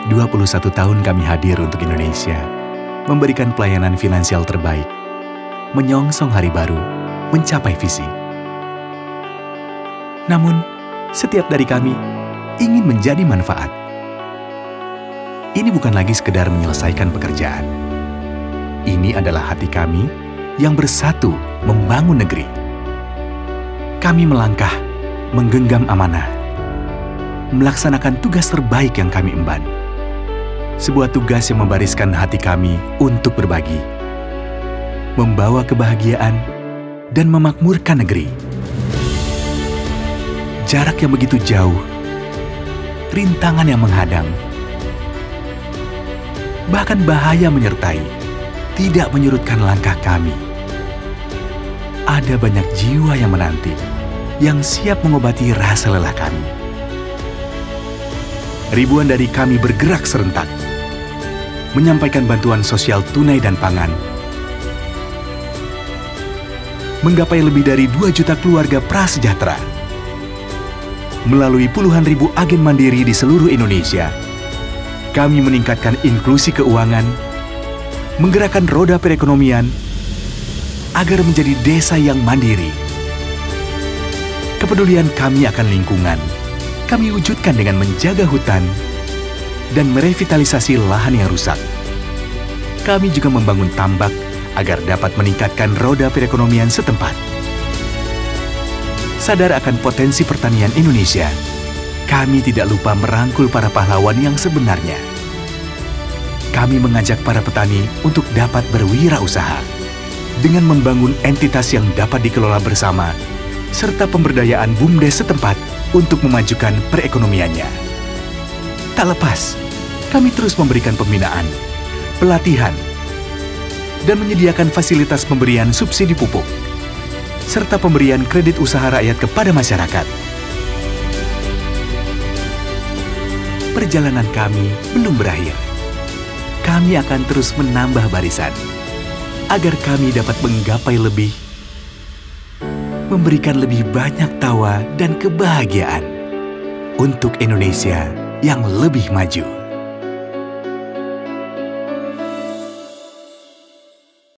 21 tahun kami hadir untuk Indonesia, memberikan pelayanan finansial terbaik, menyongsong hari baru, mencapai visi. Namun, setiap dari kami ingin menjadi manfaat. Ini bukan lagi sekedar menyelesaikan pekerjaan. Ini adalah hati kami yang bersatu membangun negeri. Kami melangkah, menggenggam amanah, melaksanakan tugas terbaik yang kami emban. Sebuah tugas yang membariskan hati kami untuk berbagi, membawa kebahagiaan, dan memakmurkan negeri. Jarak yang begitu jauh, rintangan yang menghadang, bahkan bahaya menyertai, tidak menyurutkan langkah kami. Ada banyak jiwa yang menanti, yang siap mengobati rasa lelah kami. Ribuan dari kami bergerak serentak, menyampaikan bantuan sosial tunai dan pangan, menggapai lebih dari 2 juta keluarga prasejahtera. Melalui puluhan ribu agen mandiri di seluruh Indonesia, kami meningkatkan inklusi keuangan, menggerakkan roda perekonomian, agar menjadi desa yang mandiri. Kepedulian kami akan lingkungan, kami wujudkan dengan menjaga hutan dan merevitalisasi lahan yang rusak. Kami juga membangun tambak agar dapat meningkatkan roda perekonomian setempat. Sadar akan potensi pertanian Indonesia, kami tidak lupa merangkul para pahlawan yang sebenarnya. Kami mengajak para petani untuk dapat berwirausaha dengan membangun entitas yang dapat dikelola bersama, serta pemberdayaan BUMDes setempat untuk memajukan perekonomiannya. Tak lepas, kami terus memberikan pembinaan, pelatihan, dan menyediakan fasilitas pemberian subsidi pupuk, serta pemberian kredit usaha rakyat kepada masyarakat. Perjalanan kami belum berakhir. Kami akan terus menambah barisan, agar kami dapat menggapai lebih, memberikan lebih banyak tawa dan kebahagiaan untuk Indonesia yang lebih maju.